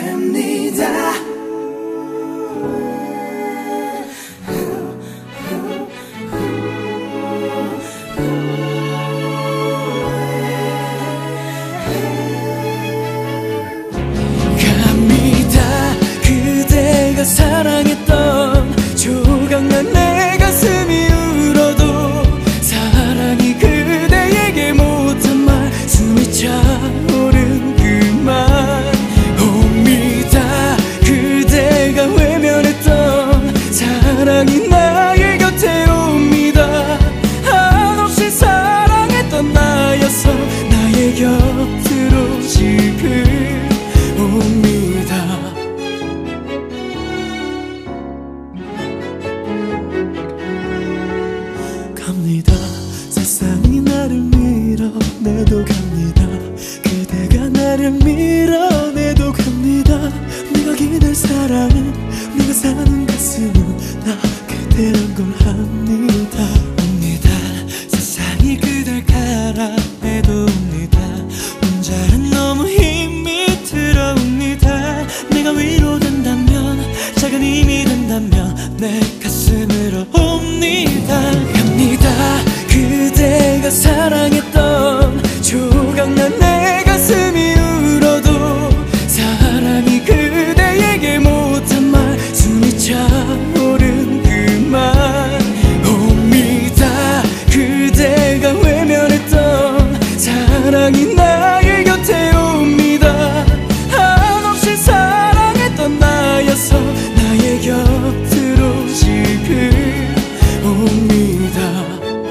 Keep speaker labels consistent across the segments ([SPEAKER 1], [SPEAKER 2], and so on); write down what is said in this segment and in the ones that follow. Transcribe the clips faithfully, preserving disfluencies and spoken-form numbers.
[SPEAKER 1] 갑니다. 갑니다. 그대가 사랑했던 조각난 내 가슴이 울어도 사랑이 그대에게 못한 말 숨이 차오른 그말 옵니다. 그대가 외면했던 사랑이 나의 곁에 옵니다. 한없이 사랑했던 나였어 나의 곁으로 지금 옵니다. 갑니다. 세상이 나를 밀어내도 갑니다. 그대가 나를 밀어내도 갑니다. 네가 기댈 사랑은 네가 사는 가슴은 나 그대란 걸 합니다. 옵니다. 세상이 그댈 갈아내도 옵니다. 혼자는 너무 힘이 들어옵니다. 내가 위로된다면 작은 힘이 된다면 내 가슴으로 옵니다. 갑니다. 그대가 사랑했던 조각난 내 가슴이 울어도 사랑이 그대에게 못한 말 숨이 차오른 그 말 옵니다. 그대가 외면했던 사랑이 나의 곁에 옵니다. 한없이 사랑했던 나였어 나의 곁으로 지금 옵니다.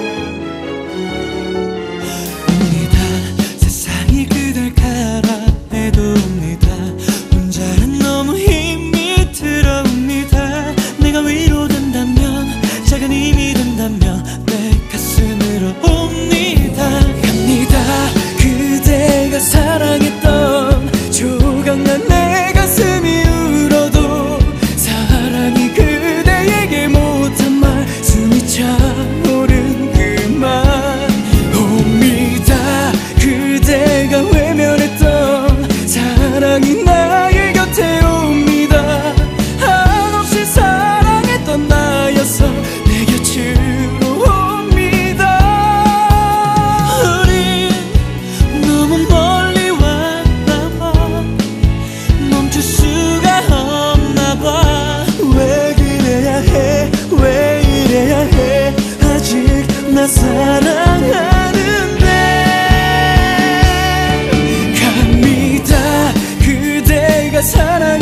[SPEAKER 1] 옵니다. 세상이 그댈 갈아내도 옵니다. 혼자는 너무 힘이 들어옵니다. 내가 위로된다면 작은 힘이 된다면 내 가슴으로 옵니다. 갑니다. 그대가 사랑했던 조각난 내 가슴이 울어도 사랑이 그대에게 못한 말 숨이 차오른 그 말 옵니다. 그대가 외면했던 사랑이 나의 곁에 옵니다. 한없이 사랑했던 나였어 내 곁으로 옵니다. 우린 너무 멀리 왔나봐. 멈출 수가 없나봐. 왜 그래야 해 왜 이래야 해 아직 나 사랑하는데. 갑니다. 그대가 사랑